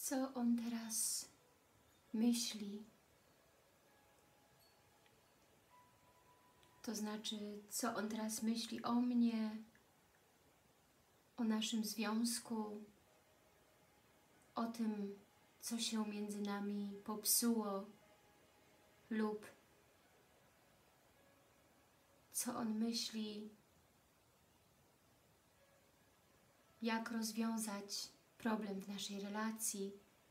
co on teraz myśli. To znaczy, co on teraz myśli o mnie, o naszym związku, o tym, co się między nami popsuło lub co on myśli, jak rozwiązać problem w naszej relacji.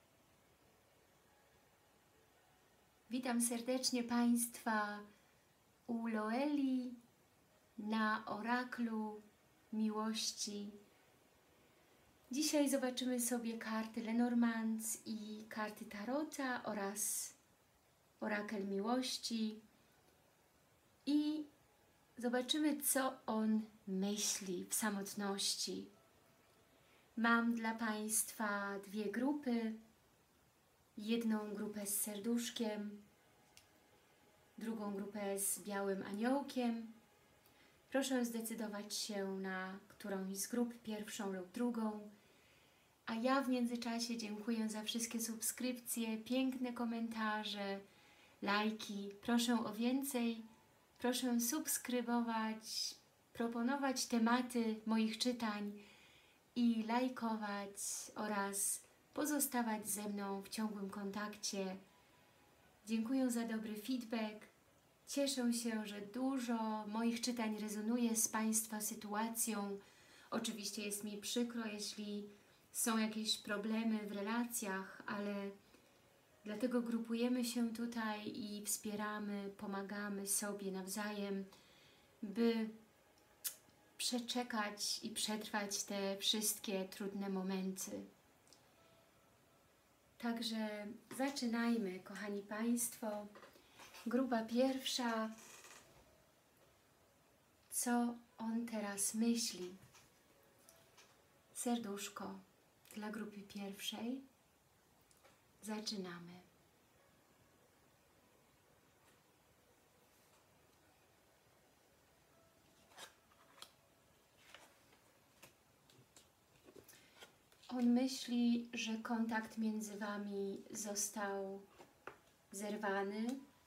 Witam serdecznie Państwa u Loeli na oraklu miłości. Dzisiaj zobaczymy sobie karty Lenormand i karty Tarota oraz orakel miłości i zobaczymy, co on myśli w samotności. Mam dla Państwa dwie grupy. Jedną grupę z serduszkiem, drugą grupę z białym aniołkiem. Proszę zdecydować się na którąś z grup, pierwszą lub drugą. A ja w międzyczasie dziękuję za wszystkie subskrypcje, piękne komentarze, lajki. Proszę o więcej, proszę subskrybować, proponować tematy moich czytań i lajkować oraz pozostawać ze mną w ciągłym kontakcie. Dziękuję za dobry feedback. Cieszę się, że dużo moich czytań rezonuje z Państwa sytuacją. Oczywiście jest mi przykro, jeśli są jakieś problemy w relacjach, ale dlatego grupujemy się tutaj i wspieramy, pomagamy sobie nawzajem, by przeczekać i przetrwać te wszystkie trudne momenty. Także zaczynajmy, kochani Państwo. Grupa pierwsza. Co on teraz myśli? Serduszko dla grupy pierwszej. Zaczynamy. On myśli, że kontakt między Wami został zerwany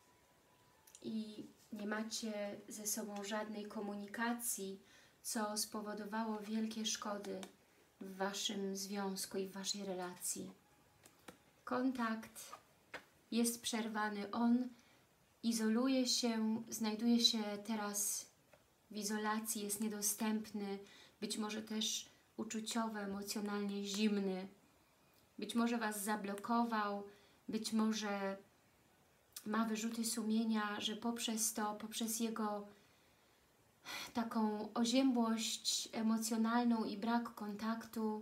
i nie macie ze sobą żadnej komunikacji, co spowodowało wielkie szkody w Waszym związku i w Waszej relacji. Kontakt jest przerwany. On izoluje się, znajduje się teraz w izolacji, jest niedostępny, być może też uczuciowo, emocjonalnie zimny. Być może Was zablokował, być może ma wyrzuty sumienia, że poprzez jego taką oziębłość emocjonalną i brak kontaktu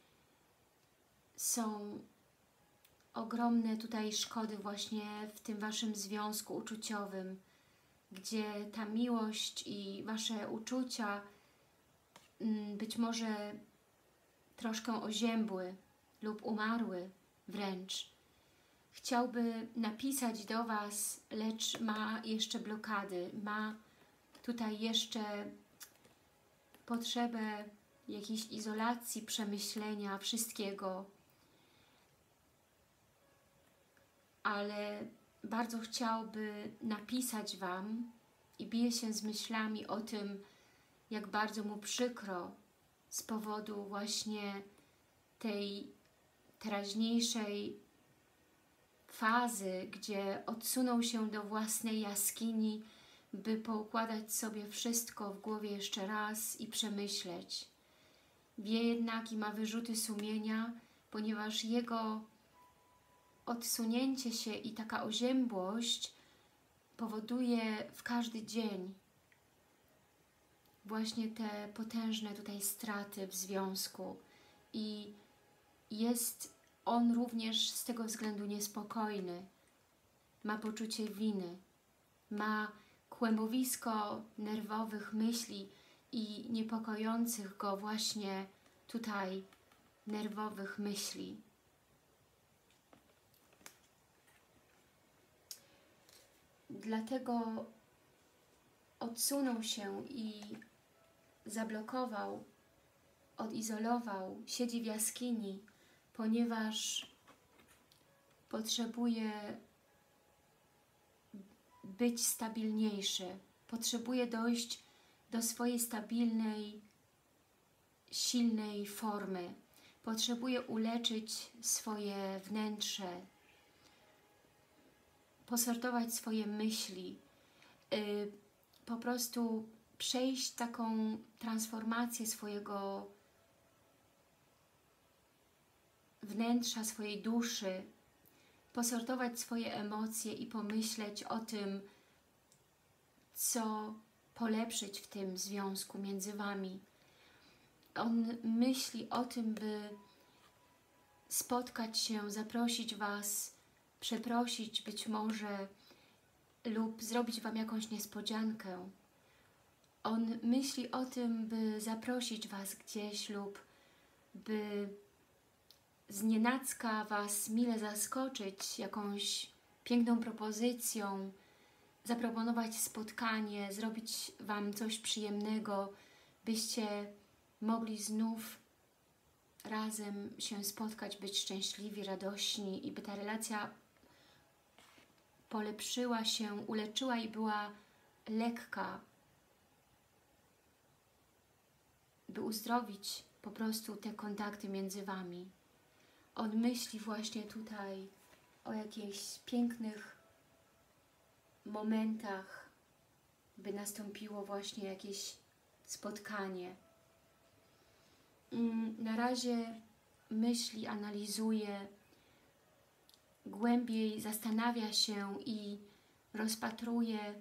są ogromne tutaj szkody właśnie w tym Waszym związku uczuciowym, gdzie ta miłość i Wasze uczucia być może troszkę oziębły lub umarły wręcz. Chciałby napisać do Was, lecz ma jeszcze blokady, ma tutaj jeszcze potrzebę jakiejś izolacji, przemyślenia wszystkiego, ale bardzo chciałby napisać Wam i bije się z myślami o tym, jak bardzo mu przykro z powodu właśnie tej teraźniejszej fazy, gdzie odsunął się do własnej jaskini, by poukładać sobie wszystko w głowie jeszcze raz i przemyśleć. Wie jednak i ma wyrzuty sumienia, ponieważ jego odsunięcie się i taka oziębłość powoduje w każdy dzień właśnie te potężne tutaj straty w związku i jest on również z tego względu niespokojny, ma poczucie winy, ma kłębowisko nerwowych myśli i niepokojących go właśnie tutaj nerwowych myśli. Dlatego odsunął się i zablokował, odizolował, siedzi w jaskini, ponieważ potrzebuje być stabilniejszy, potrzebuje dojść do swojej stabilnej, silnej formy, potrzebuje uleczyć swoje wnętrze, posortować swoje myśli, po prostu przejść taką transformację swojego wnętrza, swojej duszy, posortować swoje emocje i pomyśleć o tym, co polepszyć w tym związku między Wami. On myśli o tym, by spotkać się, zaprosić Was, przeprosić być może lub zrobić Wam jakąś niespodziankę. On myśli o tym, by zaprosić Was gdzieś lub by znienacka Was mile zaskoczyć jakąś piękną propozycją, zaproponować spotkanie, zrobić Wam coś przyjemnego, byście mogli znów razem się spotkać, być szczęśliwi, radośni i by ta relacja polepszyła się, uleczyła i była lekka, by uzdrowić po prostu te kontakty między Wami. On myśli właśnie tutaj o jakichś pięknych momentach, by nastąpiło właśnie jakieś spotkanie. Na razie myśli, analizuje, głębiej zastanawia się i rozpatruje,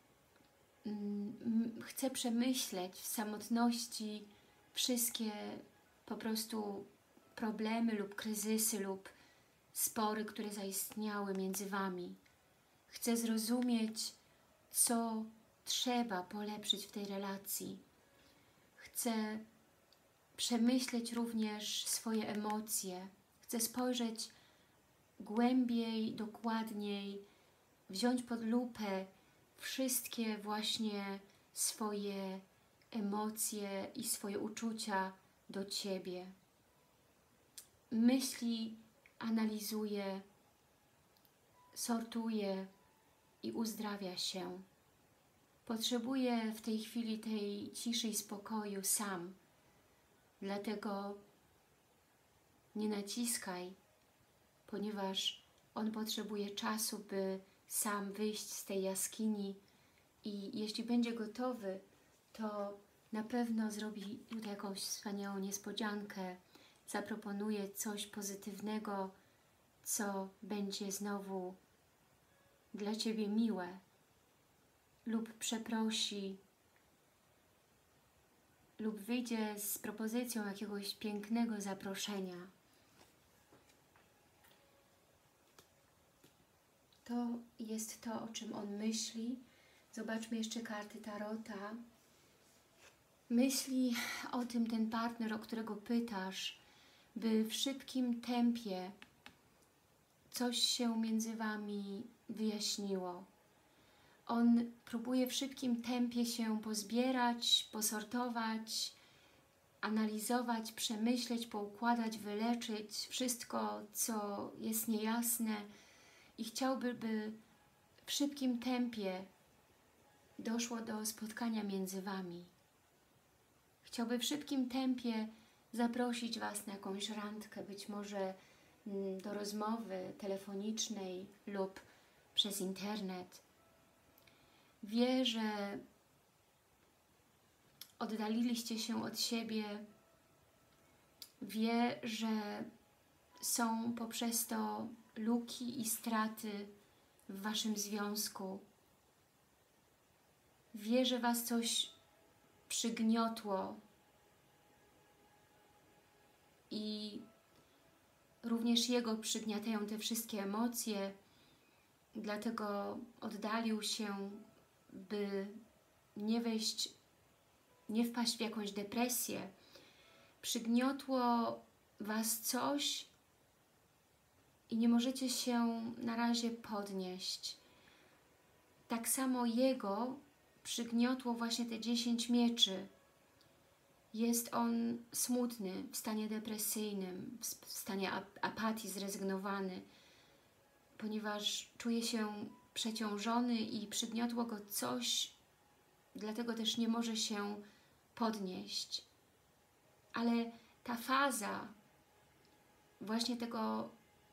chce przemyśleć w samotności wszystkie po prostu problemy lub kryzysy lub spory, które zaistniały między Wami. Chce zrozumieć, co trzeba polepszyć w tej relacji. Chce przemyśleć również swoje emocje. Chce spojrzeć głębiej, dokładniej, wziąć pod lupę wszystkie właśnie swoje emocje i swoje uczucia do Ciebie. Myśli, analizuje, sortuje i uzdrawia się. Potrzebuje w tej chwili tej ciszy i spokoju sam. Dlatego nie naciskaj, ponieważ on potrzebuje czasu, by sam wyjść z tej jaskini i jeśli będzie gotowy, to na pewno zrobi tutaj jakąś wspaniałą niespodziankę, zaproponuje coś pozytywnego, co będzie znowu dla Ciebie miłe, lub przeprosi, lub wyjdzie z propozycją jakiegoś pięknego zaproszenia. To jest to, o czym on myśli. Zobaczmy jeszcze karty Tarota. Myśli o tym ten partner, o którego pytasz, by w szybkim tempie coś się między Wami wyjaśniło. On próbuje w szybkim tempie się pozbierać, posortować, analizować, przemyśleć, poukładać, wyleczyć wszystko, co jest niejasne i chciałby, by w szybkim tempie doszło do spotkania między Wami. Chciałby w szybkim tempie zaprosić Was na jakąś randkę, być może do rozmowy telefonicznej lub przez internet. Wie, że oddaliliście się od siebie, wie, że są poprzez to luki i straty w Waszym związku. Wie, że Was coś przygniotło i również jego przygniatają te wszystkie emocje, dlatego oddalił się, by nie wpaść w jakąś depresję. Przygniotło Was coś i nie możecie się na razie podnieść. Tak samo jego przygniotło właśnie te 10 mieczy. Jest on smutny, w stanie depresyjnym, w stanie apatii, zrezygnowany. ponieważ czuje się przeciążony i przygniotło go coś, dlatego też nie może się podnieść. Ale ta faza właśnie tego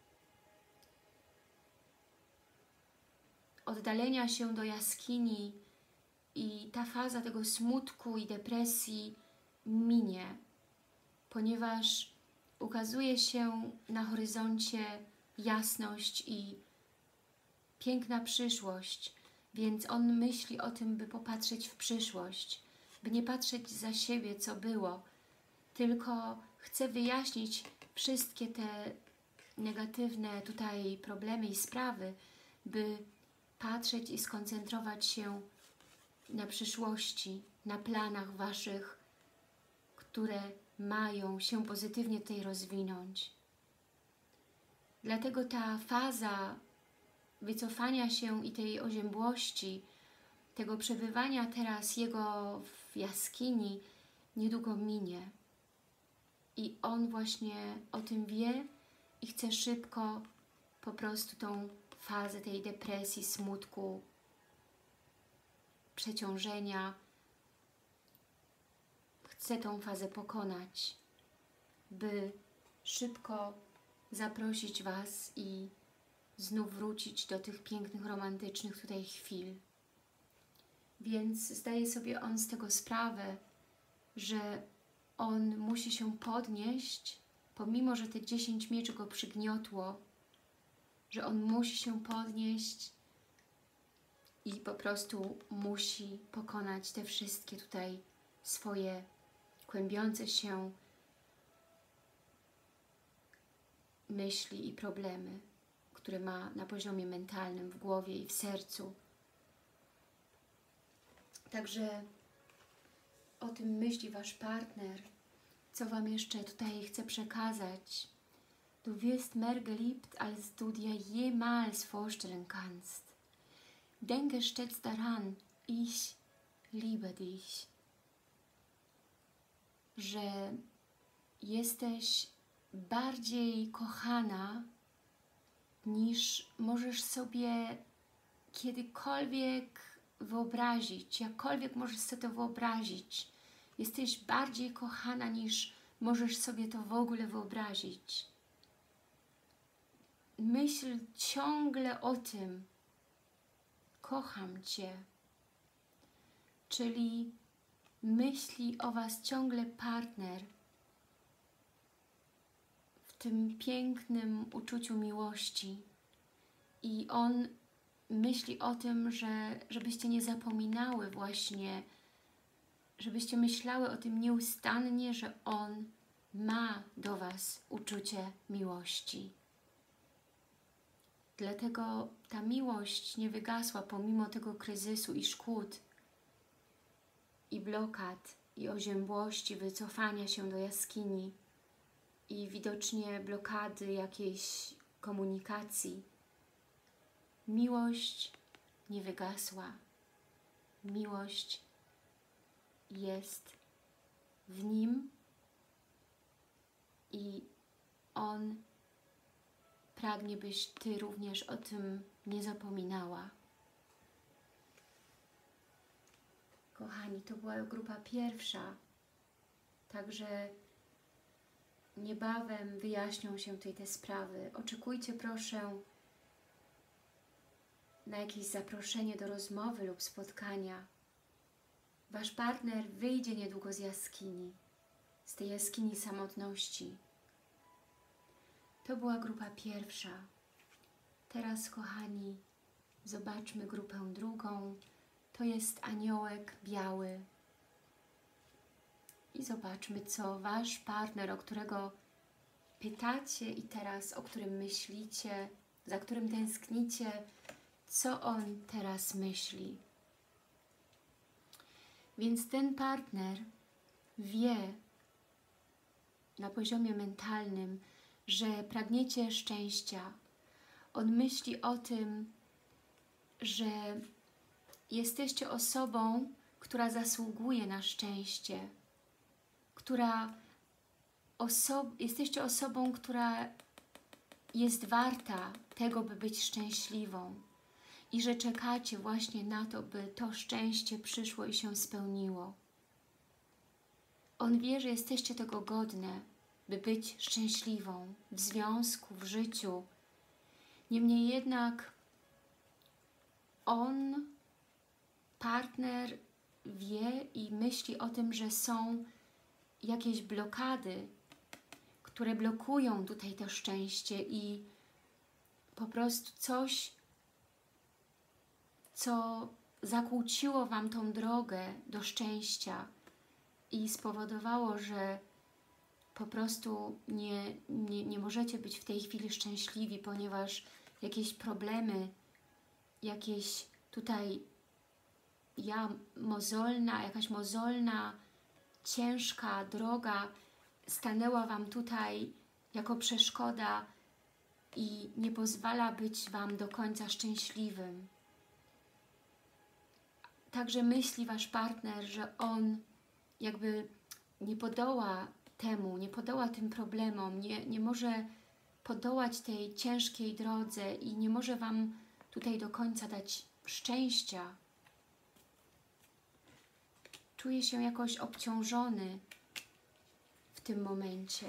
oddalenia się do jaskini i ta faza tego smutku i depresji minie, ponieważ ukazuje się na horyzoncie jasność i piękna przyszłość, więc on myśli o tym, by popatrzeć w przyszłość, by nie patrzeć za siebie, co było, tylko chce wyjaśnić wszystkie te negatywne tutaj problemy i sprawy, by patrzeć i skoncentrować się na przyszłości, na planach Waszych, które mają się pozytywnie tutaj rozwinąć. Dlatego ta faza wycofania się i tej oziębłości, tego przebywania teraz jego w jaskini niedługo minie. I on właśnie o tym wie i chce szybko po prostu tą fazę tej depresji, smutku, przeciążenia, chce tą fazę pokonać, by szybko zaprosić Was i znów wrócić do tych pięknych, romantycznych tutaj chwil. Więc zdaje sobie on z tego sprawę, że on musi się podnieść, pomimo że te 10 mieczy go przygniotło, że on musi się podnieść i po prostu musi pokonać te wszystkie tutaj swoje kłębiące się myśli i problemy, które ma na poziomie mentalnym, w głowie i w sercu. Także o tym myśli Wasz partner. Co Wam jeszcze tutaj chcę przekazać? Du wirst mehr geliebt, als du dir jemals vorstellen kannst. Denke stets daran, ich liebe dich. Że jesteś bardziej kochana, niż możesz sobie kiedykolwiek wyobrazić, jakkolwiek możesz sobie to wyobrazić. Jesteś bardziej kochana, niż możesz sobie to w ogóle wyobrazić. Myśl ciągle o tym, kocham Cię. Czyli myśli o Was ciągle partner w tym pięknym uczuciu miłości. I on myśli o tym, żebyście nie zapominały właśnie, żebyście myślały o tym nieustannie, że on ma do Was uczucie miłości. Dlatego ta miłość nie wygasła pomimo tego kryzysu i szkód, i blokad, i oziębłości, wycofania się do jaskini i widocznie blokady jakiejś komunikacji. Miłość nie wygasła. Miłość jest w nim i on pragnie, byś Ty również o tym nie zapominała. Kochani, to była grupa pierwsza, także niebawem wyjaśnią się tutaj te sprawy. Oczekujcie proszę na jakieś zaproszenie do rozmowy lub spotkania. Wasz partner wyjdzie niedługo z jaskini, z tej jaskini samotności. To była grupa pierwsza. Teraz, kochani, zobaczmy grupę drugą. To jest aniołek biały. I zobaczmy, co Wasz partner, o którego pytacie i teraz, o którym myślicie, za którym tęsknicie, co on teraz myśli. Więc ten partner wie na poziomie mentalnym, że pragniecie szczęścia. On myśli o tym, że jesteście osobą, która zasługuje na szczęście, jesteście osobą, która jest warta tego, by być szczęśliwą i że czekacie właśnie na to, by to szczęście przyszło i się spełniło. On wie, że jesteście tego godne, by być szczęśliwą w związku, w życiu. Niemniej jednak on, partner, wie i myśli o tym, że są jakieś blokady, które blokują tutaj to szczęście i po prostu coś, co zakłóciło Wam tą drogę do szczęścia i spowodowało, że po prostu nie możecie być w tej chwili szczęśliwi, ponieważ jakieś problemy, jakieś tutaj jakaś mozolna, ciężka droga stanęła Wam tutaj jako przeszkoda i nie pozwala być Wam do końca szczęśliwym. Także myśli Wasz partner, że on jakby nie podoła temu, nie podoła tym problemom, nie może podołać tej ciężkiej drodze i nie może Wam tutaj do końca dać szczęścia. Czuje się jakoś obciążony w tym momencie.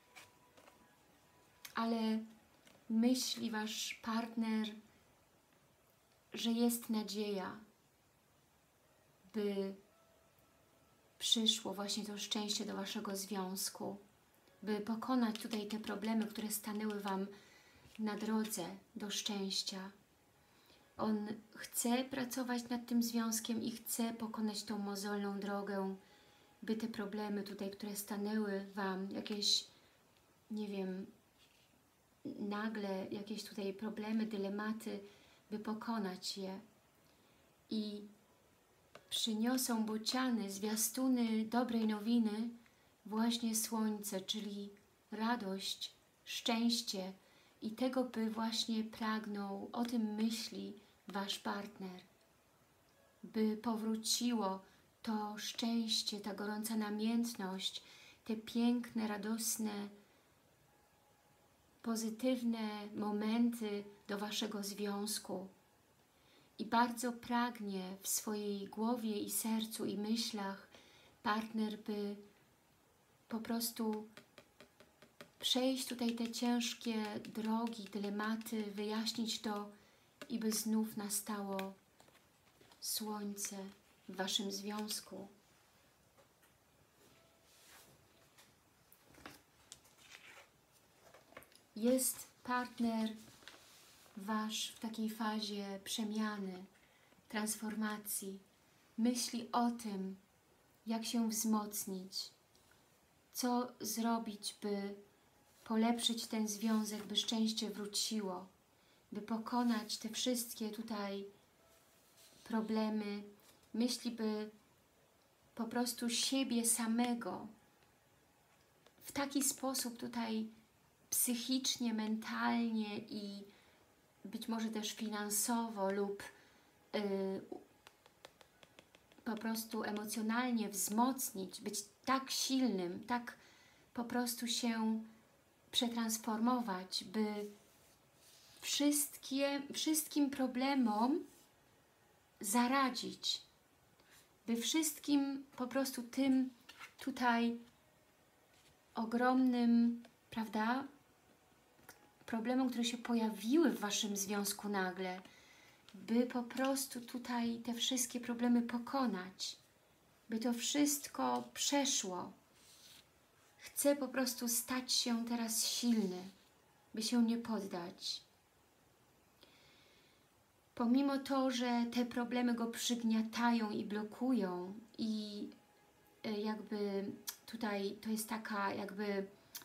Ale myśli Wasz partner, że jest nadzieja, by przyszło właśnie to szczęście do Waszego związku, by pokonać tutaj te problemy, które stanęły Wam na drodze do szczęścia. On chce pracować nad tym związkiem i chce pokonać tą mozolną drogę, by te problemy tutaj, które stanęły Wam, jakieś, nie wiem, nagle jakieś tutaj problemy, dylematy, by pokonać je. I przyniosą bociany, zwiastuny dobrej nowiny, właśnie słońce, czyli radość, szczęście i tego, by właśnie pragnął, o tym myśli Wasz partner, by powróciło to szczęście, ta gorąca namiętność, te piękne, radosne, pozytywne momenty do Waszego związku. I bardzo pragnie w swojej głowie i sercu i myślach partner, by po prostu przejść tutaj te ciężkie drogi, dylematy, wyjaśnić to i by znów nastało słońce w Waszym związku. Jest partner Wasz w takiej fazie przemiany, transformacji. Myśli o tym, jak się wzmocnić, co zrobić, by polepszyć ten związek, by szczęście wróciło, by pokonać te wszystkie tutaj problemy. Myśli, by po prostu siebie samego w taki sposób tutaj psychicznie, mentalnie i być może też finansowo lub po prostu emocjonalnie wzmocnić, być tak silnym, tak po prostu się przetransformować, by wszystkim problemom zaradzić, by wszystkim po prostu tym tutaj ogromnym, prawda, problemom, które się pojawiły w Waszym związku nagle, by po prostu tutaj te wszystkie problemy pokonać, by to wszystko przeszło. Chcę po prostu stać się teraz silny, by się nie poddać. Pomimo to, że te problemy go przygniatają i blokują i jakby tutaj to jest taka jakby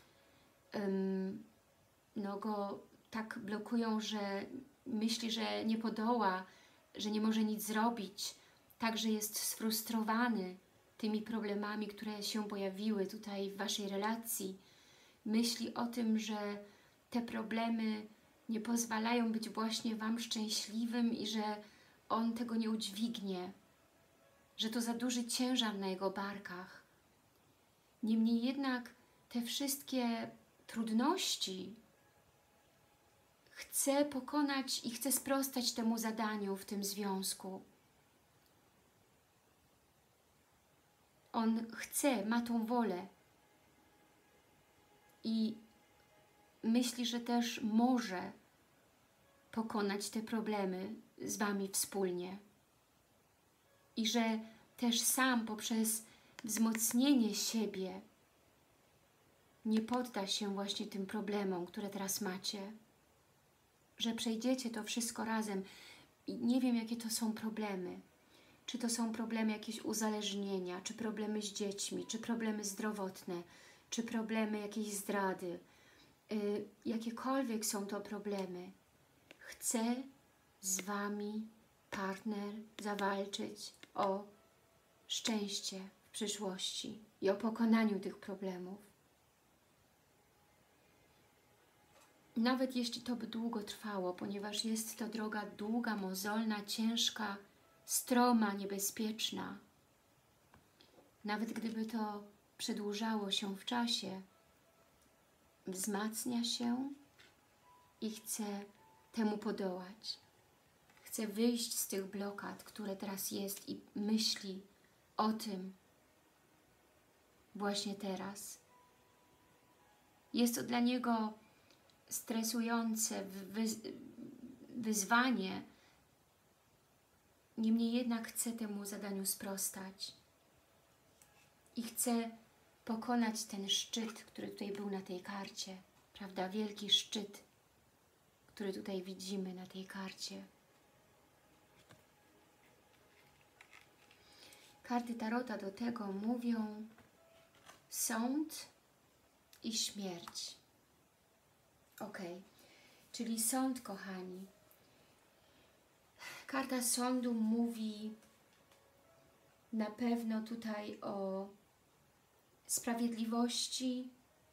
no go tak blokują, że myśli, że nie podoła, że nie może nic zrobić, także jest sfrustrowany tymi problemami, które się pojawiły tutaj w Waszej relacji. Myśli o tym, że te problemy nie pozwalają być właśnie Wam szczęśliwym i że on tego nie udźwignie, że to za duży ciężar na jego barkach. Niemniej jednak te wszystkie trudności, chce pokonać i chce sprostać temu zadaniu w tym związku. On chce, ma tą wolę i myśli, że też może pokonać te problemy z Wami wspólnie. I że też sam poprzez wzmocnienie siebie nie podda się właśnie tym problemom, które teraz macie. Że przejdziecie to wszystko razem. I nie wiem, jakie to są problemy. Czy to są problemy jakieś uzależnienia, czy problemy z dziećmi, czy problemy zdrowotne, czy problemy jakiejś zdrady. Jakiekolwiek są to problemy. Chcę z Wami partner zawalczyć o szczęście w przyszłości i o pokonaniu tych problemów. Nawet jeśli to by długo trwało, ponieważ jest to droga długa, mozolna, ciężka, stroma, niebezpieczna. Nawet gdyby to przedłużało się w czasie, wzmacnia się i chce temu podołać. Chce wyjść z tych blokad, które teraz jest i myśli o tym właśnie teraz. Jest to dla niego stresujące wyzwanie, niemniej jednak chce temu zadaniu sprostać i chce pokonać ten szczyt, który tutaj był na tej karcie, prawda? Wielki szczyt, który tutaj widzimy na tej karcie. Karty Tarota do tego mówią sąd i śmierć. Ok, czyli sąd, kochani. Karta sądu mówi na pewno tutaj o sprawiedliwości,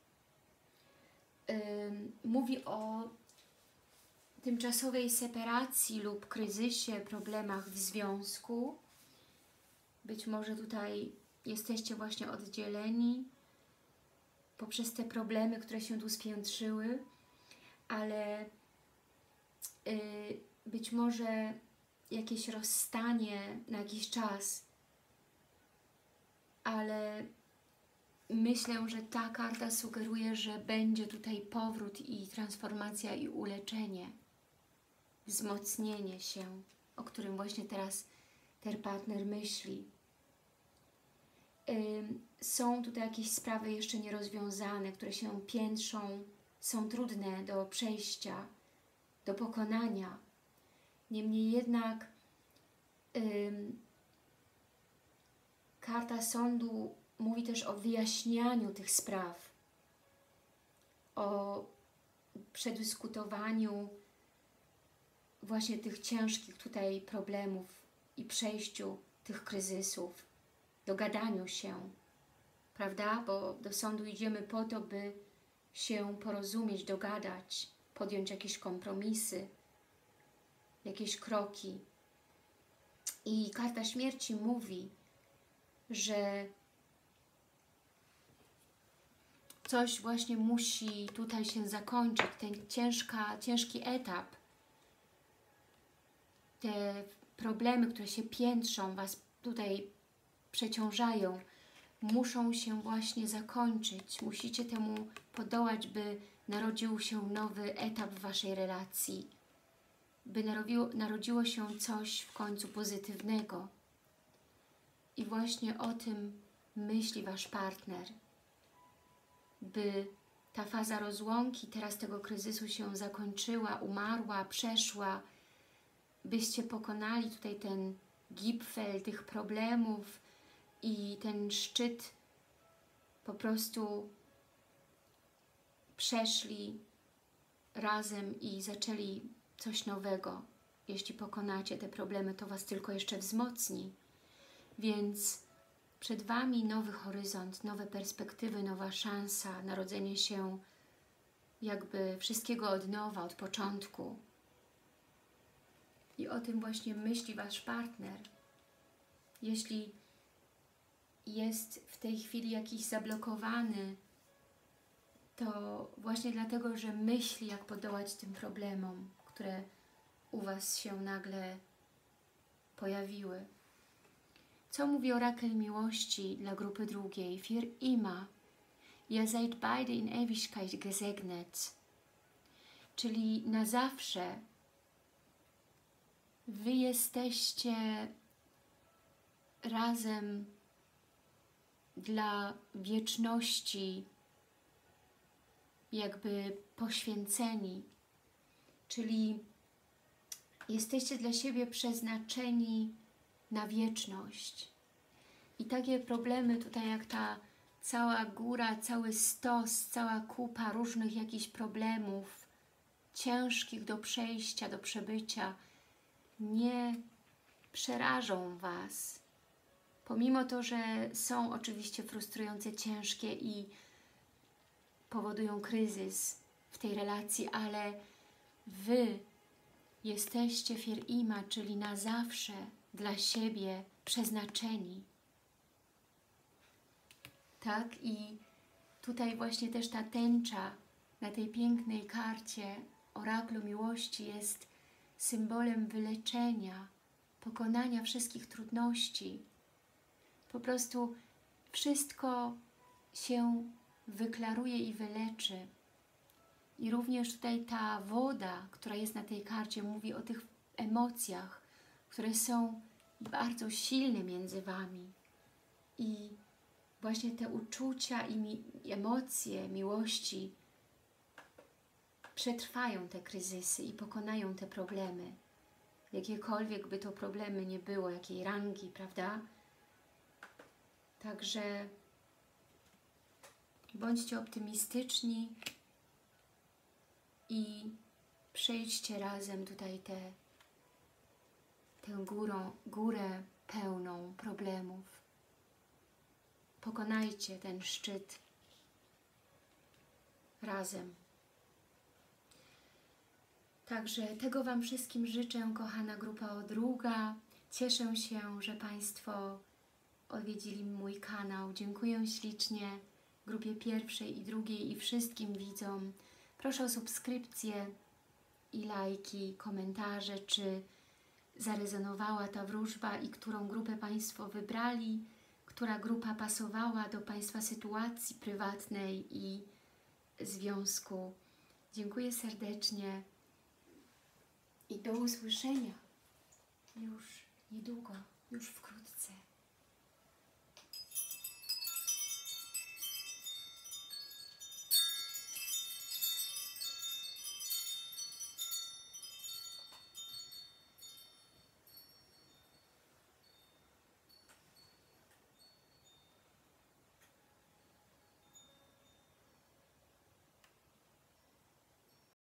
mówi o tymczasowej separacji lub kryzysie, problemach w związku. Być może tutaj jesteście właśnie oddzieleni poprzez te problemy, które się tu spiętrzyły, ale być może jakieś rozstanie na jakiś czas, ale myślę, że ta karta sugeruje, że będzie tutaj powrót i transformacja i uleczenie, wzmocnienie się, o którym właśnie teraz ten partner myśli. Są tutaj jakieś sprawy jeszcze nierozwiązane, które się piętrzą, są trudne do przejścia, do pokonania. Niemniej jednak karta sądu mówi też o wyjaśnianiu tych spraw, o przedyskutowaniu właśnie tych ciężkich tutaj problemów i przejściu tych kryzysów, dogadaniu się, prawda? Bo do sądu idziemy po to, by się porozumieć, dogadać, podjąć jakieś kompromisy, jakieś kroki. I karta śmierci mówi, że coś właśnie musi tutaj się zakończyć, ten ciężki etap, te problemy, które się piętrzą, Was tutaj przeciążają, muszą się właśnie zakończyć. Musicie temu podołać, by narodził się nowy etap w Waszej relacji, by narodziło się coś w końcu pozytywnego. I właśnie o tym myśli Wasz partner, by ta faza rozłąki, teraz tego kryzysu się zakończyła, umarła, przeszła, byście pokonali tutaj ten gipfel tych problemów i ten szczyt po prostu przeszli razem i zaczęli coś nowego. Jeśli pokonacie te problemy, to Was tylko jeszcze wzmocni. Więc przed Wami nowy horyzont, nowe perspektywy, nowa szansa, narodzenie się jakby wszystkiego od nowa, od początku. I o tym właśnie myśli Wasz partner. Jeśli jest w tej chwili jakiś zablokowany to właśnie dlatego, że myśli, jak podołać tym problemom, które u Was się nagle pojawiły. Co mówi orakel miłości dla grupy drugiej? Für immer. Ihr seid beide in Ewigkeit gesegnet. Czyli na zawsze Wy jesteście razem dla wieczności, jakby poświęceni, czyli jesteście dla siebie przeznaczeni na wieczność. I takie problemy tutaj jak ta cała góra, cały stos, cała kupa różnych jakichś problemów, ciężkich do przejścia, do przebycia, nie przerażą Was. Pomimo to, że są oczywiście frustrujące, ciężkie i powodują kryzys w tej relacji, ale Wy jesteście für immer, czyli na zawsze dla siebie przeznaczeni. Tak? I tutaj właśnie też ta tęcza na tej pięknej karcie oraklu miłości jest symbolem wyleczenia, pokonania wszystkich trudności. Po prostu wszystko się wyklaruje i wyleczy. I również tutaj ta woda, która jest na tej karcie, mówi o tych emocjach, które są bardzo silne między Wami. I właśnie te uczucia i emocje miłości przetrwają te kryzysy i pokonają te problemy. Jakiekolwiek by to problemy nie było, jakiej rangi, prawda? Także bądźcie optymistyczni i przejdźcie razem tutaj tę górę pełną problemów. Pokonajcie ten szczyt razem. Także tego Wam wszystkim życzę, kochana grupa druga. Cieszę się, że Państwo odwiedzili mój kanał. Dziękuję ślicznie grupie pierwszej i drugiej i wszystkim widzom. Proszę o subskrypcję i lajki, komentarze, czy zarezonowała ta wróżba i którą grupę Państwo wybrali, która grupa pasowała do Państwa sytuacji prywatnej i związku. Dziękuję serdecznie i do usłyszenia już niedługo, już wkrótce.